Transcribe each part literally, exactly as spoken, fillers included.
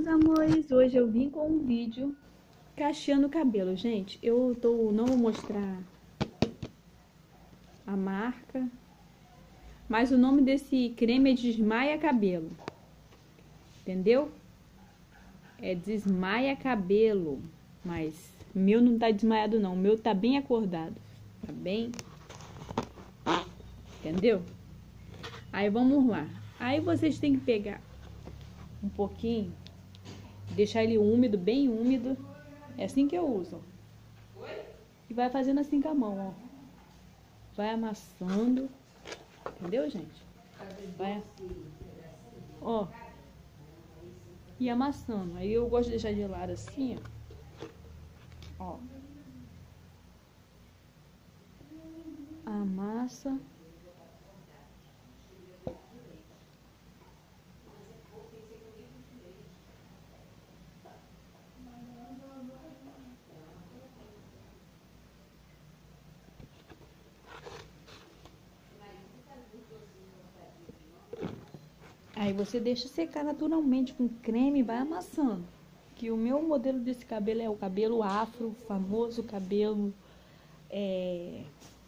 amores, hoje eu vim com um vídeo cacheando o cabelo. Gente, eu tô, não vou mostrar a marca, mas o nome desse creme é Desmaia Cabelo, entendeu? É Desmaia Cabelo, mas o meu não tá desmaiado não, o meu tá bem acordado, tá bem, entendeu? Aí vamos lá, aí vocês têm que pegar um pouquinho, deixar ele úmido, bem úmido. É assim que eu uso. E vai fazendo assim com a mão, ó. Vai amassando. Entendeu, gente? Vai. Ó. E amassando. Aí eu gosto de deixar de lado assim, ó. Ó. Amassa. Aí você deixa secar naturalmente com creme e vai amassando. Que o meu modelo desse cabelo é o cabelo afro, famoso cabelo é,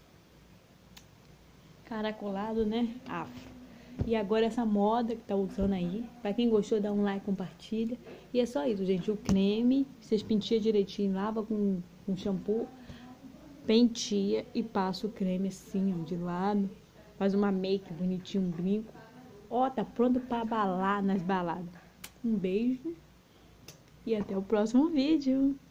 caracolado, né? Afro. E agora essa moda que tá usando aí. Pra quem gostou, dá um like, compartilha. E é só isso, gente. O creme, vocês penteiam direitinho, lava com, com shampoo, penteia e passa o creme assim, ó, de lado. Faz uma make bonitinho, um brinco. Ó, tá pronto pra balar nas baladas. Um beijo e até o próximo vídeo.